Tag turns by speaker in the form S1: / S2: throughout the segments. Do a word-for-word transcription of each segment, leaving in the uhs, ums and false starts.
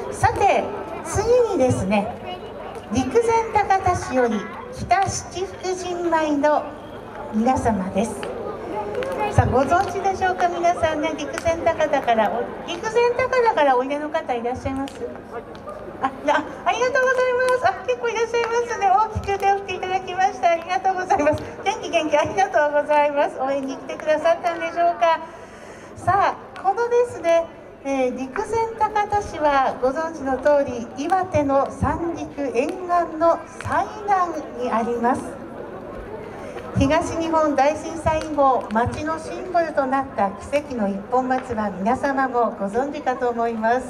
S1: さて次にですね、陸前高田市より北七福神舞の皆様です。さあご存知でしょうか皆さんね。陸前高田から陸前高田からおいでの方いらっしゃいます？あ、あ、ありがとうございます。あ、結構いらっしゃいますね。大きく手を振っていただきました。ありがとうございます。元気元気ありがとうございます。応援に来てくださったんでしょうか。さあこのですね、えー、陸前高田市はご存知の通り岩手の三陸沿岸の最南にあります。東日本大震災以後町のシンボルとなった奇跡の一本松は皆様もご存知かと思います。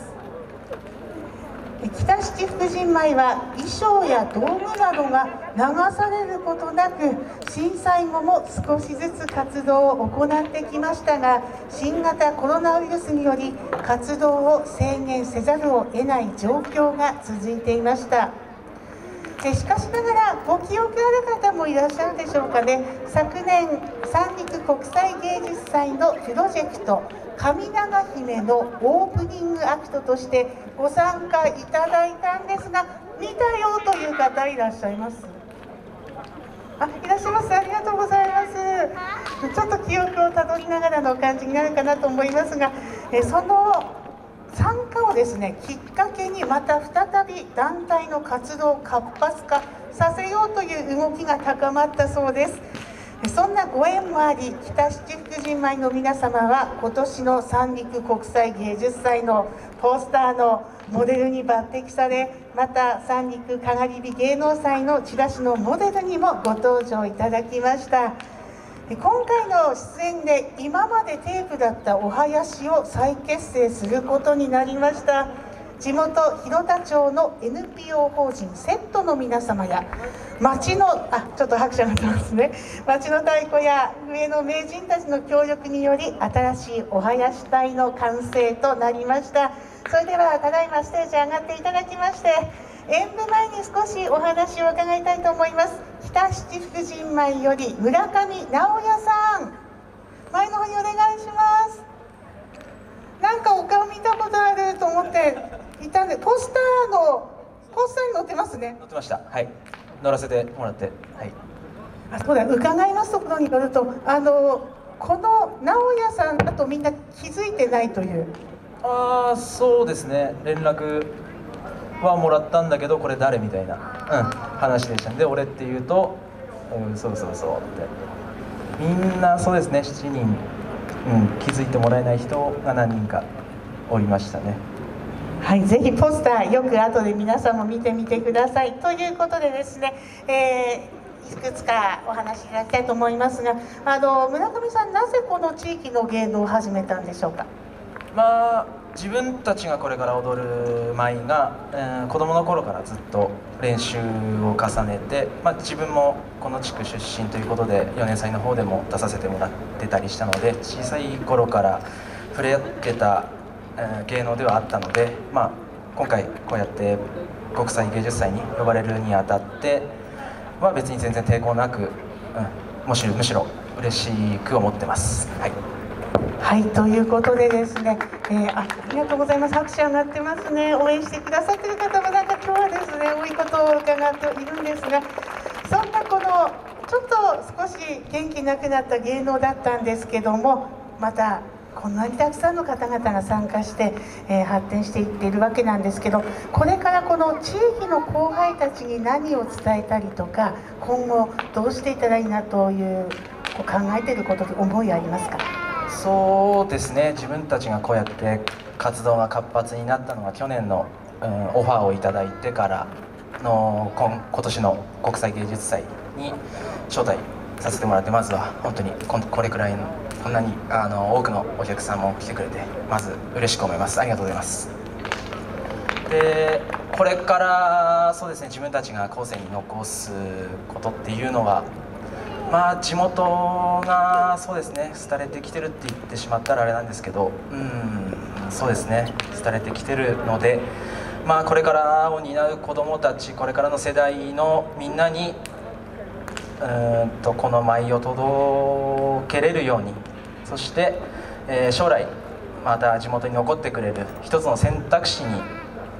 S1: 北七福神舞は衣装や道具などが流されることなく震災後も少しずつ活動を行ってきましたが、新型コロナウイルスにより活動を制限せざるを得ない状況が続いていました。しかしながらご記憶ある方もいらっしゃるでしょうかね。昨年三陸国際芸術祭のプロジェクト神長姫のオープニングアクトとしてご参加いただいたんですが、見たよという方いらっしゃいます？あ、いらっしゃいます。ありがとうございます。ちょっと記憶をたどりながらの感じになるかなと思いますが、えその参加をですねきっかけにまた再び団体の活動を活発化させようという動きが高まったそうです。そんなご縁もあり北七福神舞の皆様は今年の三陸国際芸術祭のポスターのモデルに抜擢され、また三陸かがり火芸能祭のチラシのモデルにもご登場いただきました。今回の出演で今までテープだったお囃子を再結成することになりました。地元広田町の エヌピーオー 法人セットの皆様や町のあちょっと拍手が出ますね町の太鼓や上の名人たちの協力により新しいお囃子隊の完成となりました。それではただいまステージ上がっていただきまして、演舞前に少しお話を伺いたいと思います。北七福神舞より村上直也さん、前の方にお願いします。なんかお顔見たことあると思っていたんで、ポスターのポスターに載ってますね。
S2: 載ってました。はい、乗らせてもらって、はい。
S1: あ、そうだ、伺いますところによると、あのこの直也さんだとみんな気づいてないという。
S2: ああ、そうですね。連絡はもらったんだけどこれ誰みたいな、うん、話でしたんで、俺って言うと、うん、そうそうそうってみんなそうですね、しちにん、うん、気づいてもらえない人が何人かおりましたね。
S1: はい、ぜひポスターよく後で皆さんも見てみてください。ということでですね、えー、いくつかお話しいただきたいと思いますが、あの村上さん、なぜこの地域の芸能を始めたんでしょうか？
S2: まあ自分たちがこれから踊る舞が、えー、子供の頃からずっと練習を重ねて、まあ、自分もこの地区出身ということでよねん祭の方でも出させてもらってたりしたので、小さい頃から触れ合ってた、えー、芸能ではあったので、まあ、今回こうやって国際芸術祭に呼ばれるにあたっては別に全然抵抗なく、うん、むしろむしろ嬉しく思ってます。はい、
S1: はい、ということでですね、えー、あ, ありがとうございます。拍手上がってますね。応援してくださっている方もなんか今日はですね多いことを伺っているんですが、そんなこのちょっと少し元気なくなった芸能だったんですけども、またこんなにたくさんの方々が参加して、えー、発展していっているわけなんですけど、これからこの地域の後輩たちに何を伝えたりとか、今後どうしていったらいいなという考えていることで思いありますか？
S2: そうですね、自分たちがこうやって活動が活発になったのは去年の、うん、オファーをいただいてからの 今, 今年の国際芸術祭に招待させてもらって、まずは本当に こ, これくらいのこんなにあの多くのお客さんも来てくれてまず嬉しく思います。ありがとうございます。でこれからそうですね、自分たちが後世に残すことっていうのは、まあ地元がそうですね廃れてきてるって言ってしまったらあれなんですけど、うんそうですね廃れてきてるので、まあこれからを担う子どもたち、これからの世代のみんなにうんとこの舞を届けれるように、そして、えー、将来また地元に残ってくれる一つの選択肢に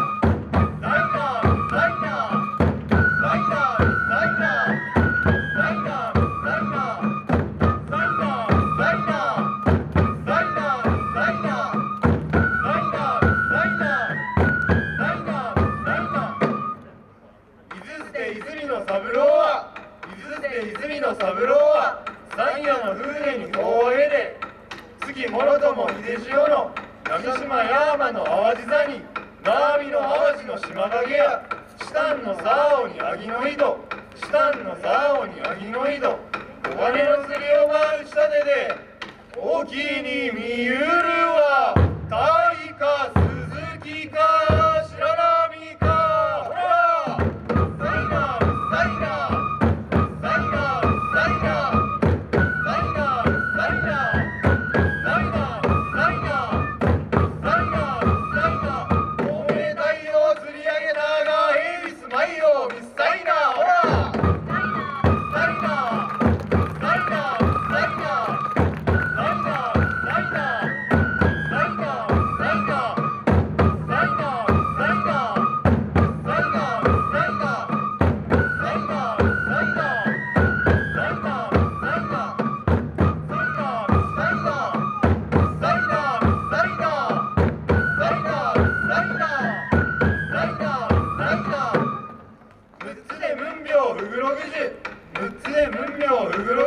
S3: 泉の三郎は伊豆で泉の三郎は山夜の風に尾を得で次もろとも秀潮の長島山の淡路座に縄見の淡路の島影やシタンの沢尾にアギの井戸シタンの沢尾にアギの井戸小金の釣りを舞う下手で大きに見ゆるは大か鈴木か白波かほらサイナサイナサイナサイナサイナサイナサイナサイナサイナサイナおめ太陽釣り上げたがヘイビスマイヨミスサイナほらサイナサイナサイナサイナサイナサイナ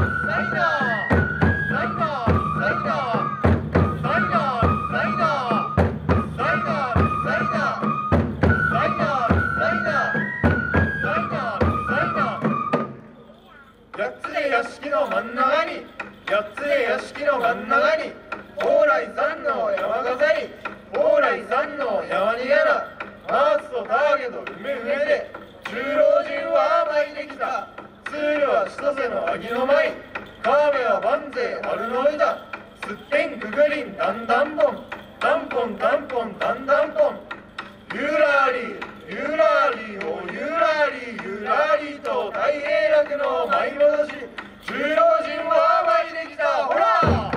S3: 屋敷の真ん中に八つで屋敷の真ん中に蓬莱山の山飾り蓬莱山の山にやらマースとターゲと梅船で中老人は舞いできたツールは千歳の秋の舞川辺は万世春の歌すってんくぐりんだんだんぽんだんぽんだんぽんだんだんぽんゆらりゆらりおゆらりゆらりと太平楽の舞い戻し中老人は舞いできたほら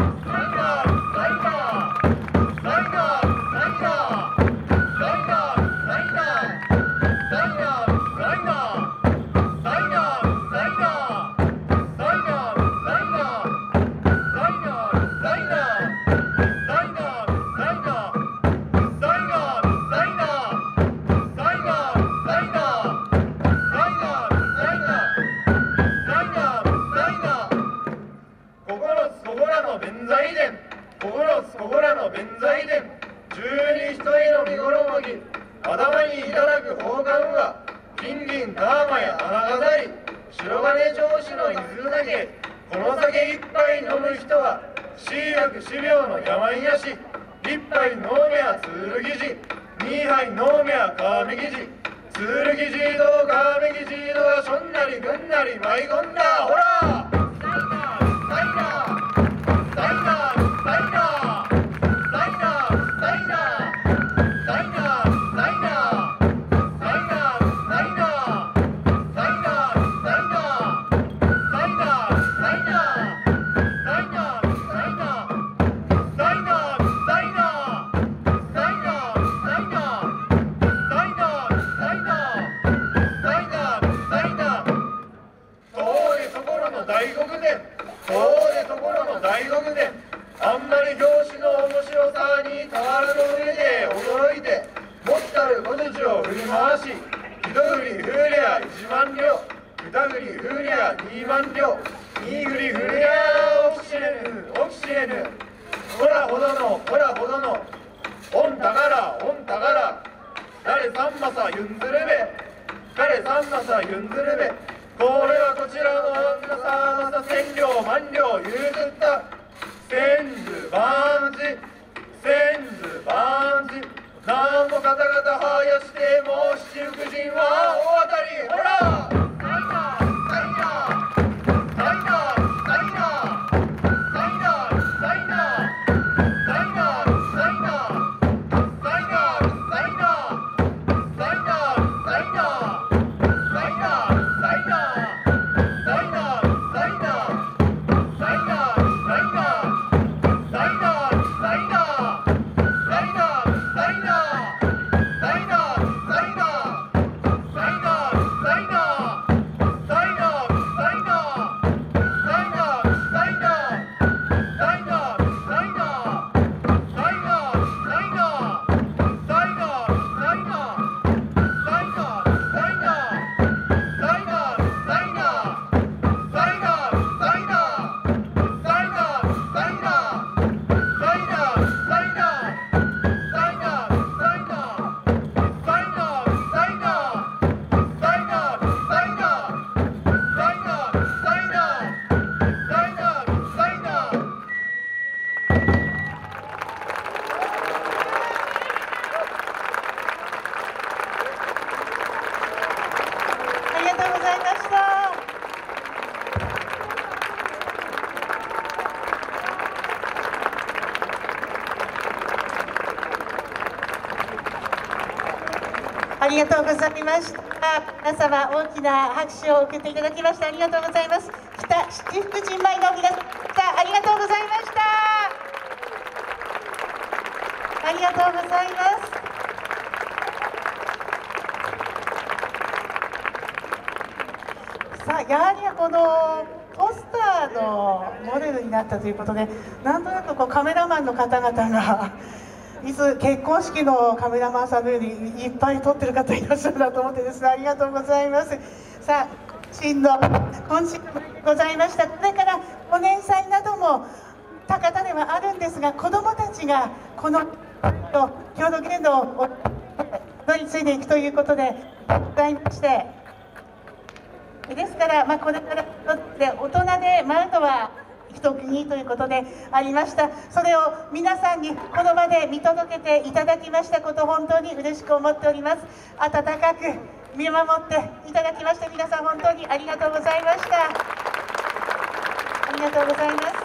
S3: ここらの弁財殿十に一人の見衣着頭にいただく宝冠は金銀ターマや花飾り白金城主の伊豆酒この酒一杯飲む人は死薬死病の病癒し一杯飲めや剣寺二杯飲めや川目寺剣寺と川目寺とはしょんなりぐんなり舞い込んだほらあんまり表紙の面白さに俵の上で驚いて持ったる小槌を振り回し一振り振りゃ一万両二振り振りゃ二万両二振り振りゃ起きしれぬ起きしれぬほらほどのほらほどのおんたからおんたから誰さんまさゆんずるべ誰さんまさゆんずるべこれはこちらの女さまさ千両万両譲った千頭万事千頭万事何も方々はやしても七福神は大当たりほら大
S1: ありがとうございました。皆様大きな拍手を受けていただきましてありがとうございます。北七福神前の皆様ありがとうございました。ありがとうございます。さあやはりこのポスターのモデルになったということで、なんとなくこうカメラマンの方々がいつ結婚式のカメラマンさんのようにいっぱい撮ってる方いらっしゃるなと思ってですね、ありがとうございます。さあ真の今週ございました。これからお年祭なども高田ではあるんですが、子どもたちがこの郷土芸能を乗り継いでいくということでございまして、ですから、まあ、これからで大人で舞うのは一国ということでありました。それを皆さんにこの場で見届けていただきましたこと、本当に嬉しく思っております。温かく見守っていただきまして皆さん本当にありがとうございました。ありがとうございます。